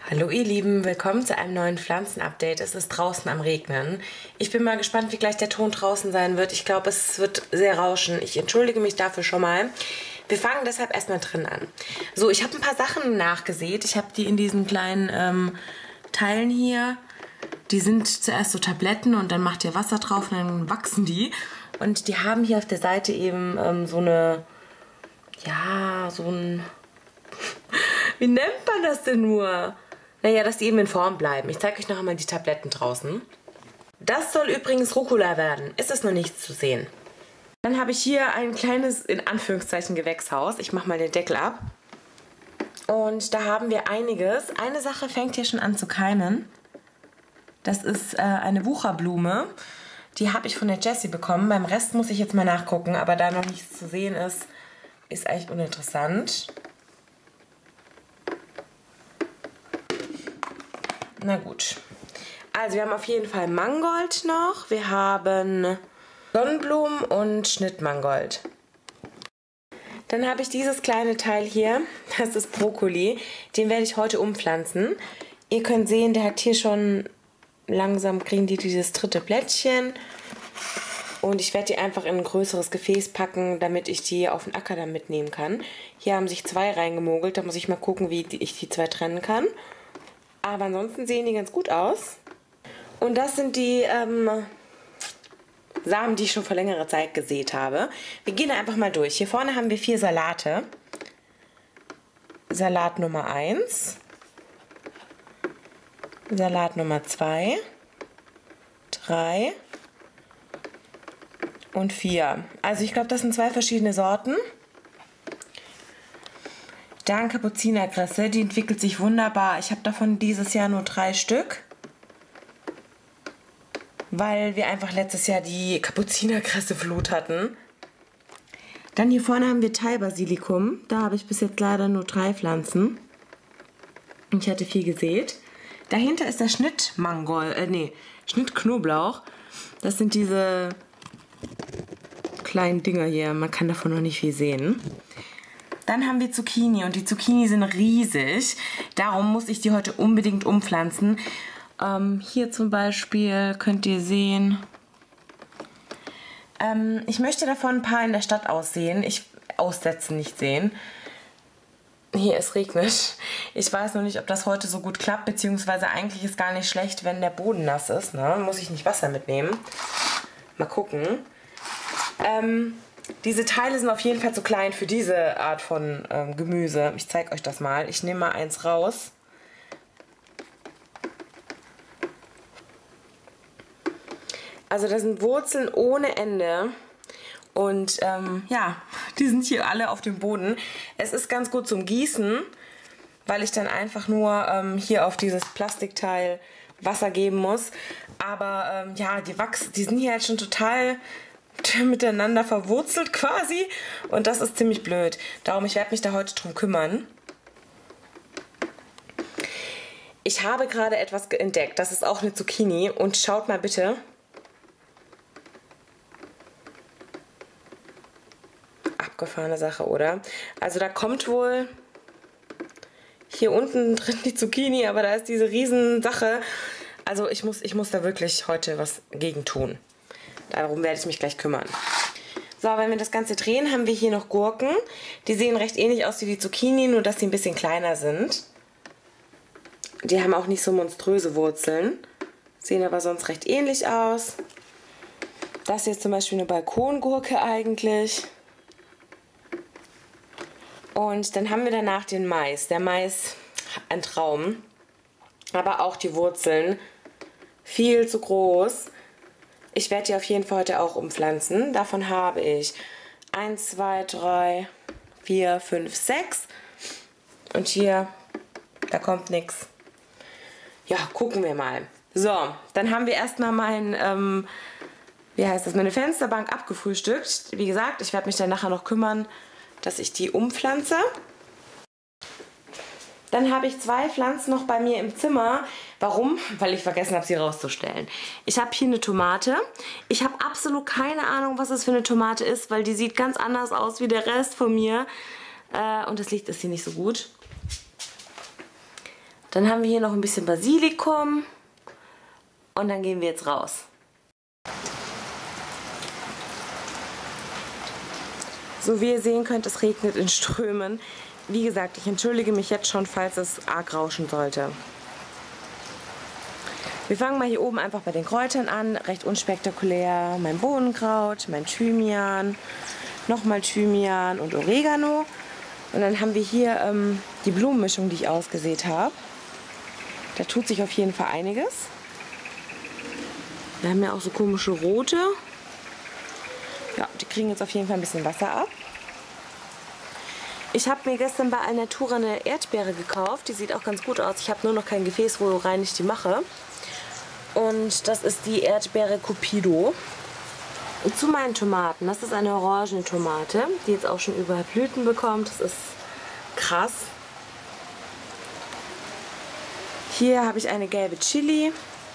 Hallo ihr Lieben, willkommen zu einem neuen Pflanzenupdate. Es ist draußen am Regnen. Ich bin mal gespannt, wie gleich der Ton draußen sein wird. Ich glaube, es wird sehr rauschen. Ich entschuldige mich dafür schon mal. Wir fangen deshalb erstmal drin an. So, ich habe ein paar Sachen nachgesät. Ich habe die in diesen kleinen Teilen hier. Die sind zuerst so Tabletten und dann macht ihr Wasser drauf und dann wachsen die. Und die haben hier auf der Seite eben so eine, ja, so ein, wie nennt man das denn nur? Naja, dass die eben in Form bleiben. Ich zeige euch noch einmal die Tabletten draußen. Das soll übrigens Rucola werden. Ist es noch nicht zu sehen. Dann habe ich hier ein kleines, in Anführungszeichen, Gewächshaus. Ich mache mal den Deckel ab. Und da haben wir einiges. Eine Sache fängt hier schon an zu keimen. Das ist eine Wucherblume. Die habe ich von der Jessie bekommen. Beim Rest muss ich jetzt mal nachgucken. Aber da noch nichts zu sehen ist, ist eigentlich uninteressant. Na gut. Also wir haben auf jeden Fall Mangold noch. Wir haben Sonnenblumen und Schnittmangold. Dann habe ich dieses kleine Teil hier. Das ist Brokkoli. Den werde ich heute umpflanzen. Ihr könnt sehen, der hat hier schon langsam, kriegen die dieses dritte Blättchen. Und ich werde die einfach in ein größeres Gefäß packen, damit ich die auf den Acker dann mitnehmen kann. Hier haben sich 2 reingemogelt. Da muss ich mal gucken, wie ich die 2 trennen kann. Aber ansonsten sehen die ganz gut aus. Und das sind die Samen, die ich schon vor längerer Zeit gesät habe. Wir gehen einfach mal durch. Hier vorne haben wir 4 Salate. Salat Nummer 1. Salat Nummer 2. 3. Und 4. Also ich glaube, das sind 2 verschiedene Sorten. Dann Kapuzinerkresse, die entwickelt sich wunderbar. Ich habe davon dieses Jahr nur 3 Stück, weil wir einfach letztes Jahr die Kapuzinerkresse-Flut hatten. Dann hier vorne haben wir Thai-Basilikum. Da habe ich bis jetzt leider nur 3 Pflanzen. Ich hatte 4 gesät. Dahinter ist der Schnittknoblauch. Das sind diese kleinen Dinger hier. Man kann davon noch nicht viel sehen. Dann haben wir Zucchini und die Zucchini sind riesig. Darum muss ich die heute unbedingt umpflanzen. Hier zum Beispiel könnt ihr sehen, ich möchte davon ein paar in der Stadt aussetzen, nicht sehen. Hier, es regnet. Ich weiß noch nicht, ob das heute so gut klappt, beziehungsweise eigentlich ist gar nicht schlecht, wenn der Boden nass ist. Ne? Muss ich nicht Wasser mitnehmen. Mal gucken. Diese Teile sind auf jeden Fall zu klein für diese Art von Gemüse. Ich zeige euch das mal. Ich nehme mal eins raus. Also das sind Wurzeln ohne Ende. Und ja, die sind hier alle auf dem Boden. Es ist ganz gut zum Gießen, weil ich dann einfach nur hier auf dieses Plastikteil Wasser geben muss. Aber ja, die sind hier halt schon total miteinander verwurzelt quasi und das ist ziemlich blöd. Darum, ich werde mich da heute drum kümmern. Ich habe gerade etwas entdeckt. Das ist auch eine Zucchini und schaut mal bitte. Abgefahrene Sache, oder? Also da kommt wohl hier unten drin die Zucchini, aber da ist diese riesen Sache. Also ich muss da wirklich heute was gegen tun. Darum werde ich mich gleich kümmern. So, wenn wir das Ganze drehen, haben wir hier noch Gurken. Die sehen recht ähnlich aus wie die Zucchini, nur dass sie ein bisschen kleiner sind. Die haben auch nicht so monströse Wurzeln. Sehen aber sonst recht ähnlich aus. Das hier ist zum Beispiel eine Balkongurke eigentlich. Und dann haben wir danach den Mais. Der Mais, ein Traum. Aber auch die Wurzeln viel zu groß. Ich werde die auf jeden Fall heute auch umpflanzen. Davon habe ich 1, 2, 3, 4, 5, 6. Und hier, da kommt nichts. Ja, gucken wir mal. So, dann haben wir erstmal meine Fensterbank abgefrühstückt. Wie gesagt, ich werde mich dann nachher noch kümmern, dass ich die umpflanze. Dann habe ich 2 Pflanzen noch bei mir im Zimmer. Warum? Weil ich vergessen habe, sie rauszustellen. Ich habe hier eine Tomate. Ich habe absolut keine Ahnung, was das für eine Tomate ist, weil die sieht ganz anders aus wie der Rest von mir. Und das Licht ist hier nicht so gut. Dann haben wir hier noch ein bisschen Basilikum und dann gehen wir jetzt raus. So wie ihr sehen könnt, es regnet in Strömen. Wie gesagt, ich entschuldige mich jetzt schon, falls es arg rauschen sollte. Wir fangen mal hier oben einfach bei den Kräutern an, recht unspektakulär. Mein Bohnenkraut, mein Thymian, nochmal Thymian und Oregano. Und dann haben wir hier die Blumenmischung, die ich ausgesät habe. Da tut sich auf jeden Fall einiges. Wir haben ja auch so komische rote. Ja, die kriegen jetzt auf jeden Fall ein bisschen Wasser ab. Ich habe mir gestern bei Alnatura eine Erdbeere gekauft. Die sieht auch ganz gut aus. Ich habe nur noch kein Gefäß, worein ich die mache. Und das ist die Erdbeere Cupido. Und zu meinen Tomaten. Das ist eine Orangentomate, die jetzt auch schon überall Blüten bekommt. Das ist krass. Hier habe ich eine gelbe Chili.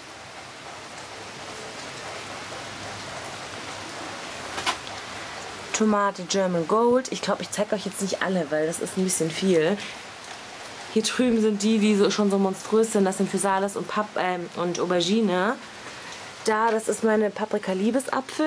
Tomate German Gold. Ich glaube, ich zeige euch jetzt nicht alle, weil das ist ein bisschen viel. Hier drüben sind die so, schon so monströs sind. Das sind Physalis und Aubergine. Das ist meine Paprika-Liebesapfel.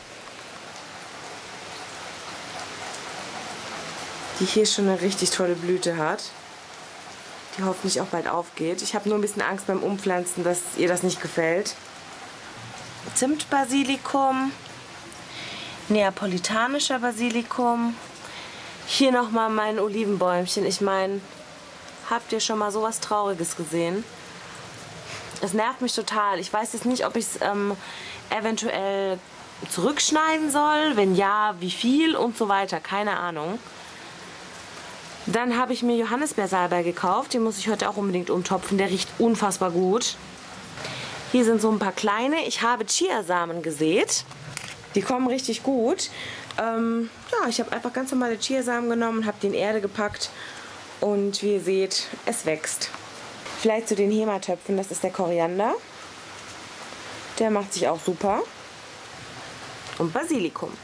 Die hier schon eine richtig tolle Blüte hat. Die hoffentlich auch bald aufgeht. Ich habe nur ein bisschen Angst beim Umpflanzen, dass ihr das nicht gefällt. Zimtbasilikum. Neapolitanischer Basilikum. Hier nochmal mein Olivenbäumchen. Ich meine, habt ihr schon mal sowas Trauriges gesehen? Es nervt mich total. Ich weiß jetzt nicht, ob ich es eventuell zurückschneiden soll. Wenn ja, wie viel und so weiter. Keine Ahnung. Dann habe ich mir Johannisbeersalbei gekauft. Den muss ich heute auch unbedingt umtopfen. Der riecht unfassbar gut. Hier sind so ein paar kleine. Ich habe Chiasamen gesät. Die kommen richtig gut. Ja, ich habe einfach ganz normale Chiasamen genommen, habe die in Erde gepackt und wie ihr seht, es wächst. Vielleicht zu den Hema-Töpfen, das ist der Koriander. Der macht sich auch super. Und Basilikum.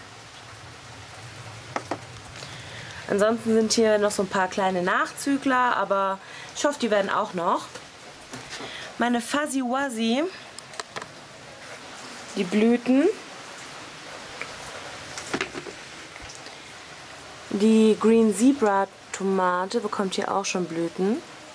Ansonsten sind hier noch so ein paar kleine Nachzügler, aber ich hoffe, die werden auch noch. Meine Fuzzy Wuzzy, die Blüten. Die Green Zebra Tomate bekommt hier auch schon Blüten.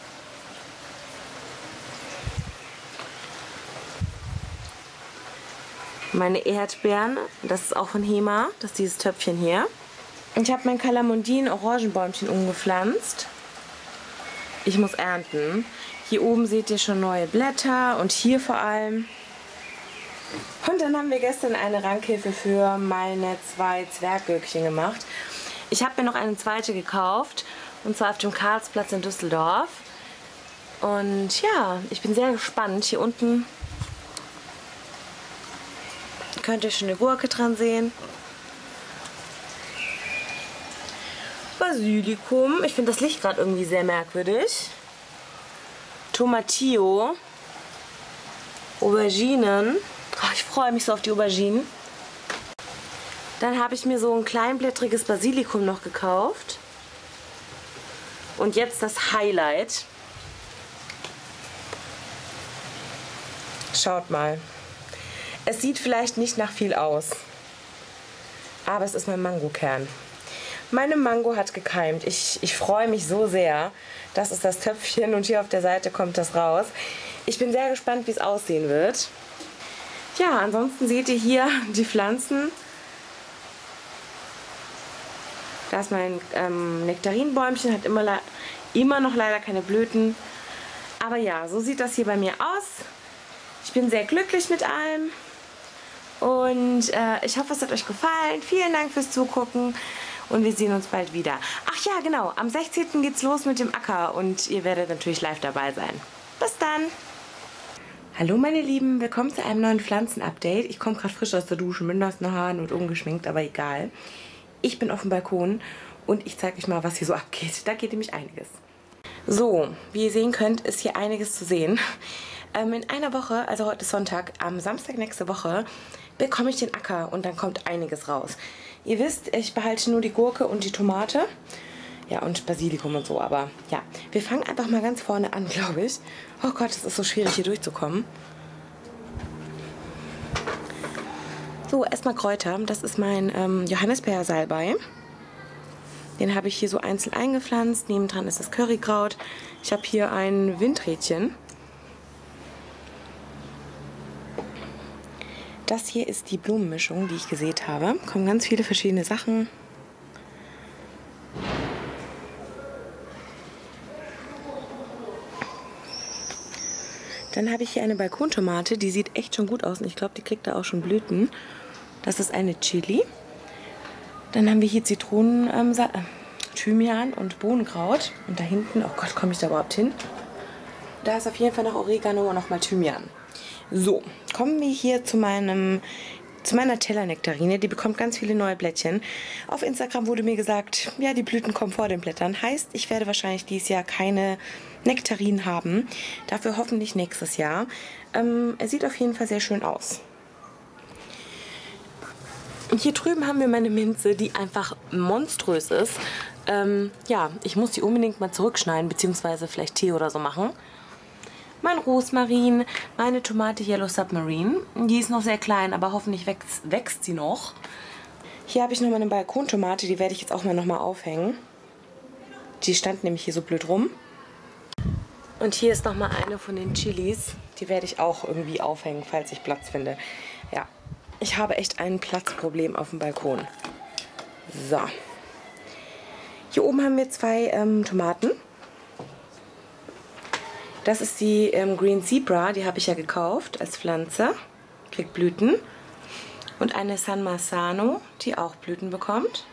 Meine Erdbeeren, das ist auch von Hema, das ist dieses Töpfchen hier. Ich habe mein Kalamundin Orangenbäumchen umgepflanzt. Ich muss ernten. Hier oben seht ihr schon neue Blätter und hier vor allem. Und dann haben wir gestern eine Rankhilfe für meine 2 Zwerggürkchen gemacht. Ich habe mir noch eine zweite gekauft, und zwar auf dem Karlsplatz in Düsseldorf. Und ja, ich bin sehr gespannt. Hier unten könnt ihr schon eine Gurke dran sehen. Basilikum. Ich finde das Licht gerade irgendwie sehr merkwürdig. Tomatillo. Auberginen. Oh, ich freue mich so auf die Auberginen. Dann habe ich mir so ein kleinblättriges Basilikum noch gekauft. Und jetzt das Highlight. Schaut mal. Es sieht vielleicht nicht nach viel aus. Aber es ist mein Mangokern. Meine Mango hat gekeimt. Ich freue mich so sehr. Das ist das Töpfchen und hier auf der Seite kommt das raus. Ich bin sehr gespannt, wie es aussehen wird. Ja, ansonsten seht ihr hier die Pflanzen. Da ist mein Nektarinbäumchen, hat immer noch leider keine Blüten. Aber ja, so sieht das hier bei mir aus. Ich bin sehr glücklich mit allem. Und ich hoffe, es hat euch gefallen. Vielen Dank fürs Zugucken. Und wir sehen uns bald wieder. Ach ja, genau. Am 16. geht's los mit dem Acker. Und ihr werdet natürlich live dabei sein. Bis dann. Hallo meine Lieben, willkommen zu einem neuen Pflanzen-Update. Ich komme gerade frisch aus der Dusche mit nassen Haaren und ungeschminkt, aber egal. Ich bin auf dem Balkon und ich zeige euch mal, was hier so abgeht. Da geht nämlich einiges. So, wie ihr sehen könnt, ist hier einiges zu sehen. In einer Woche, also heute ist Sonntag, am Samstag nächste Woche, bekomme ich den Acker und dann kommt einiges raus. Ihr wisst, ich behalte nur die Gurke und die Tomate. Ja, und Basilikum und so. Aber ja, wir fangen einfach mal ganz vorne an, glaube ich. Oh Gott, es ist so schwierig, hier durchzukommen. So, erstmal Kräuter. Das ist mein Johannisbeer-Salbei. Den habe ich hier so einzeln eingepflanzt. Nebendran ist das Currykraut. Ich habe hier ein Windrädchen. Das hier ist die Blumenmischung, die ich gesät habe. Kommen ganz viele verschiedene Sachen. Dann habe ich hier eine Balkontomate, die sieht echt schon gut aus und ich glaube, die kriegt da auch schon Blüten. Das ist eine Chili. Dann haben wir hier Zitronen, Thymian und Bohnenkraut. Und da hinten, oh Gott, komme ich da überhaupt hin? Da ist auf jeden Fall noch Oregano und nochmal Thymian. So, kommen wir hier zu meiner Tellernektarine. Die bekommt ganz viele neue Blättchen. Auf Instagram wurde mir gesagt, ja, die Blüten kommen vor den Blättern. Heißt, ich werde wahrscheinlich dieses Jahr keine Nektarinen haben. Dafür hoffentlich nächstes Jahr. Er sieht auf jeden Fall sehr schön aus. Und hier drüben haben wir meine Minze, die einfach monströs ist. Ja, ich muss die unbedingt mal zurückschneiden, beziehungsweise vielleicht Tee oder so machen. Mein Rosmarin, meine Tomate Yellow Submarine. Die ist noch sehr klein, aber hoffentlich wächst sie noch. Hier habe ich nochmal eine Balkontomate, die werde ich jetzt auch mal nochmal aufhängen. Die stand nämlich hier so blöd rum. Und hier ist nochmal eine von den Chilis. Die werde ich auch irgendwie aufhängen, falls ich Platz finde. Ja, ich habe echt ein Platzproblem auf dem Balkon. So. Hier oben haben wir zwei Tomaten. Das ist die Green Zebra, die habe ich ja gekauft als Pflanze. Kriegt Blüten. Und eine San Marzano, die auch Blüten bekommt.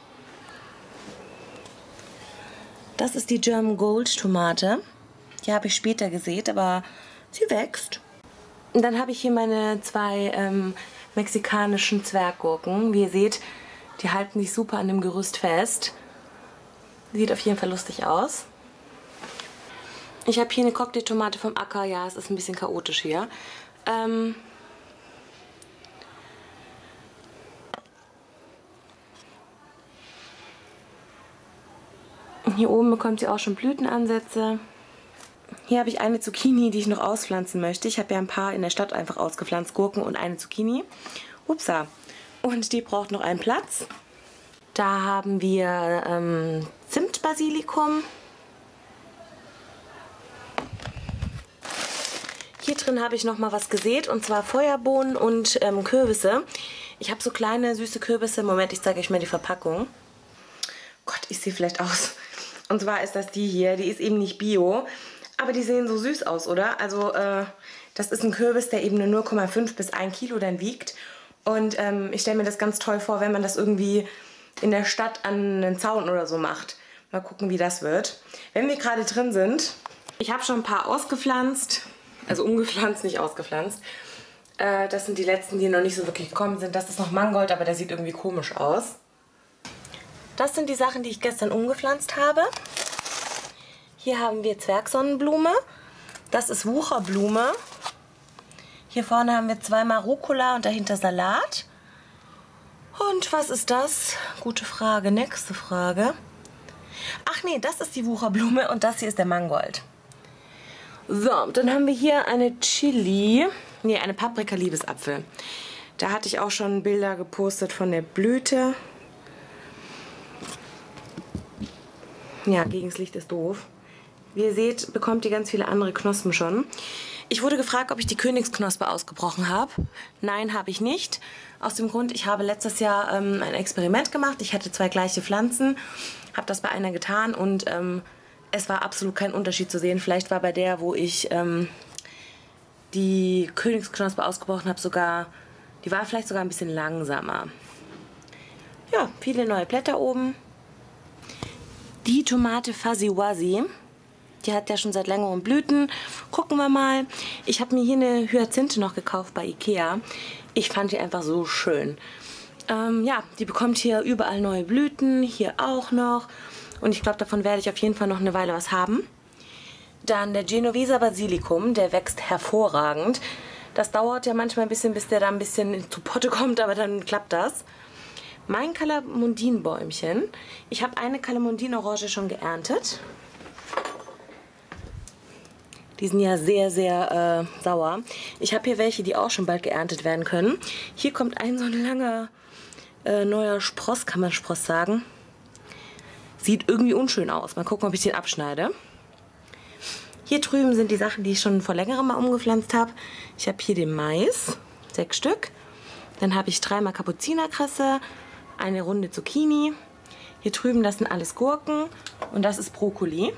Das ist die German Gold Tomate. Die habe ich später gesät, aber sie wächst. Und dann habe ich hier meine zwei mexikanischen Zwerggurken. Wie ihr seht, die halten sich super an dem Gerüst fest. Sieht auf jeden Fall lustig aus. Ich habe hier eine Cocktailtomate vom Acker. Ja, es ist ein bisschen chaotisch hier. Hier oben bekommt sie auch schon Blütenansätze. Hier habe ich eine Zucchini, die ich noch auspflanzen möchte. Ich habe ja ein paar in der Stadt einfach ausgepflanzt, Gurken und eine Zucchini. Upsa. Und die braucht noch einen Platz. Da haben wir Zimtbasilikum. Hier drin habe ich noch mal was gesät, und zwar Feuerbohnen und Kürbisse. Ich habe so kleine süße Kürbisse. Moment, ich zeige euch mal die Verpackung. Gott, ich sehe vielleicht aus. Und zwar ist das die hier. Die ist eben nicht bio, aber die sehen so süß aus, oder? Also das ist ein Kürbis, der eben nur 0,5 bis 1 Kilo dann wiegt. Und ich stelle mir das ganz toll vor, wenn man das irgendwie in der Stadt an einen Zaun oder so macht. Mal gucken, wie das wird. Wenn wir gerade drin sind, ich habe schon ein paar ausgepflanzt. Also umgepflanzt, nicht ausgepflanzt. Das sind die letzten, die noch nicht so wirklich gekommen sind. Das ist noch Mangold, aber der sieht irgendwie komisch aus. Das sind die Sachen, die ich gestern umgepflanzt habe. Hier haben wir Zwergsonnenblume. Das ist Wucherblume. Hier vorne haben wir zweimal Rucola und dahinter Salat. Und was ist das? Gute Frage. Nächste Frage. Ach nee, das ist die Wucherblume und das hier ist der Mangold. So, dann haben wir hier eine Chili, nee, eine Paprika-Liebesapfel. Da hatte ich auch schon Bilder gepostet von der Blüte. Ja, gegen das Licht ist doof. Wie ihr seht, bekommt ihr ganz viele andere Knospen schon. Ich wurde gefragt, ob ich die Königsknospe ausgebrochen habe. Nein, habe ich nicht. Aus dem Grund, ich habe letztes Jahr ein Experiment gemacht. Ich hatte zwei gleiche Pflanzen, habe das bei einer getan und es war absolut kein Unterschied zu sehen. Vielleicht war bei der, wo ich die Königsknospe ausgebrochen habe, die war vielleicht sogar ein bisschen langsamer. Ja, viele neue Blätter oben. Die Tomate Fuzzy Wuzzy, die hat ja schon seit längerem Blüten. Gucken wir mal. Ich habe mir hier eine Hyazinthe noch gekauft bei Ikea. Ich fand die einfach so schön. Ja, die bekommt hier überall neue Blüten, hier auch noch. Und ich glaube, davon werde ich auf jeden Fall noch eine Weile was haben. Dann der Genoveser Basilikum, der wächst hervorragend. Das dauert ja manchmal ein bisschen, bis der da ein bisschen zu Potte kommt, aber dann klappt das. mein Kalamundinbäumchen. Ich habe eine Kalamundinorange schon geerntet. Die sind ja sehr, sehr sauer. Ich habe hier welche, die auch schon bald geerntet werden können. Hier kommt ein so ein langer neuer Spross, kann man Spross sagen. Sieht irgendwie unschön aus. Mal gucken, ob ich den abschneide. Hier drüben sind die Sachen, die ich schon vor längerem mal umgepflanzt habe. Ich habe hier den Mais, 6 Stück. Dann habe ich 3-mal Kapuzinerkresse, eine Runde Zucchini. Hier drüben, das sind alles Gurken und das ist Brokkoli.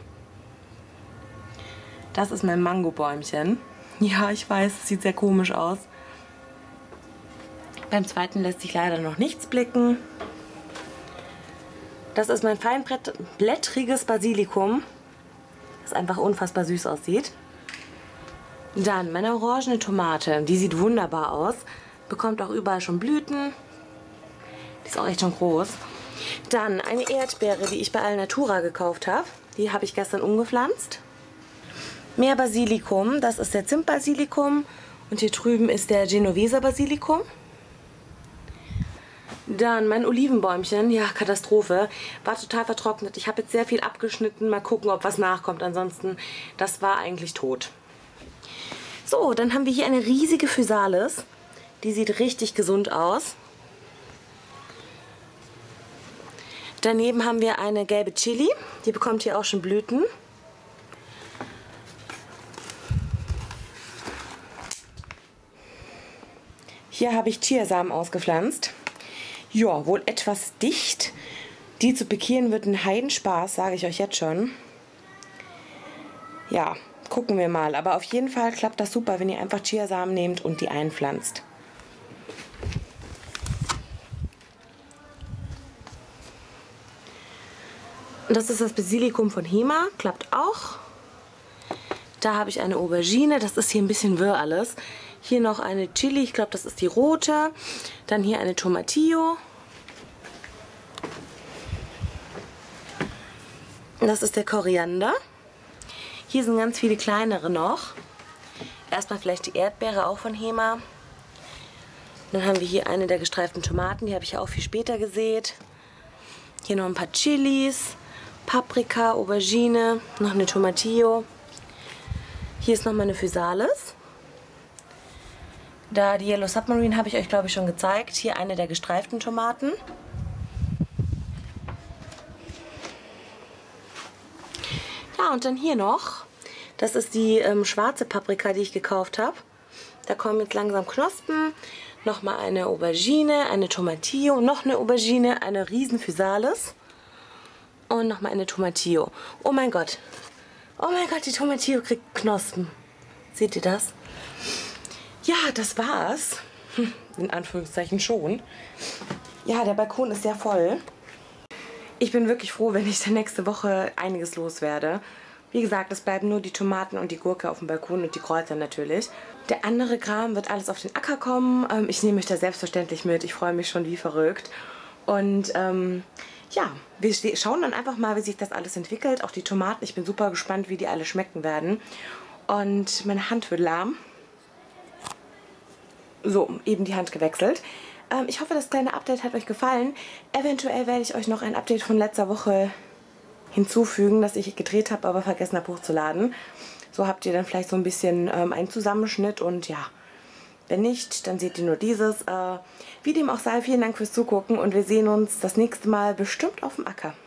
Das ist mein Mangobäumchen. Ja, ich weiß, es sieht sehr komisch aus. Beim zweiten lässt sich leider noch nichts blicken. Das ist mein feinblättriges Basilikum, das einfach unfassbar süß aussieht. Dann meine orangene Tomate, die sieht wunderbar aus. Bekommt auch überall schon Blüten. Die ist auch echt schon groß. Dann eine Erdbeere, die ich bei Alnatura gekauft habe. Die habe ich gestern umgepflanzt. Mehr Basilikum, das ist der Zimtbasilikum. Und hier drüben ist der Genoveser Basilikum. Dann mein Olivenbäumchen, ja, Katastrophe, war total vertrocknet. Ich habe jetzt sehr viel abgeschnitten, mal gucken, ob was nachkommt. Ansonsten, das war eigentlich tot. So, dann haben wir hier eine riesige Physalis. Die sieht richtig gesund aus. Daneben haben wir eine gelbe Chili, die bekommt hier auch schon Blüten. Hier habe ich Chiasamen ausgepflanzt. Ja, wohl etwas dicht. Die zu pikieren wird ein Heidenspaß, sage ich euch jetzt schon. Ja, gucken wir mal. Aber auf jeden Fall klappt das super, wenn ihr einfach Chiasamen nehmt und die einpflanzt. Das ist das Basilikum von Hema, klappt auch. Da habe ich eine Aubergine, das ist hier ein bisschen wirr alles. Hier noch eine Chili, ich glaube, das ist die rote. Dann hier eine Tomatillo. Das ist der Koriander. Hier sind ganz viele kleinere noch. Erstmal vielleicht die Erdbeere, auch von Hema. Dann haben wir hier eine der gestreiften Tomaten, die habe ich ja auch viel später gesät. Hier noch ein paar Chilis, Paprika, Aubergine, noch eine Tomatillo. Hier ist nochmal eine Physalis. Da die Yellow Submarine habe ich euch, glaube ich, schon gezeigt. Hier eine der gestreiften Tomaten. Ja, und dann hier noch. Das ist die schwarze Paprika, die ich gekauft habe. Da kommen jetzt langsam Knospen. Nochmal eine Aubergine, eine Tomatillo, noch eine Aubergine, eine riesen Physalis. Und nochmal eine Tomatillo. Oh mein Gott. Oh mein Gott, die Tomatillo kriegt Knospen. Seht ihr das? Ja, das war's. In Anführungszeichen schon. Ja, der Balkon ist sehr voll. Ich bin wirklich froh, wenn ich dann nächste Woche einiges loswerde. Wie gesagt, es bleiben nur die Tomaten und die Gurke auf dem Balkon und die Kräuter natürlich. Der andere Kram wird alles auf den Acker kommen. Ich nehme mich da selbstverständlich mit. Ich freue mich schon wie verrückt. Und ja, wir schauen dann einfach mal, wie sich das alles entwickelt. Auch die Tomaten, ich bin super gespannt, wie die alle schmecken werden. Und meine Hand wird lahm. So, eben die Hand gewechselt. Ich hoffe, das kleine Update hat euch gefallen. Eventuell werde ich euch noch ein Update von letzter Woche hinzufügen, das ich gedreht habe, aber vergessen habe hochzuladen. So habt ihr dann vielleicht so ein bisschen einen Zusammenschnitt und ja, wenn nicht, dann seht ihr nur dieses. Wie dem auch sei, vielen Dank fürs Zugucken und wir sehen uns das nächste Mal bestimmt auf dem Acker.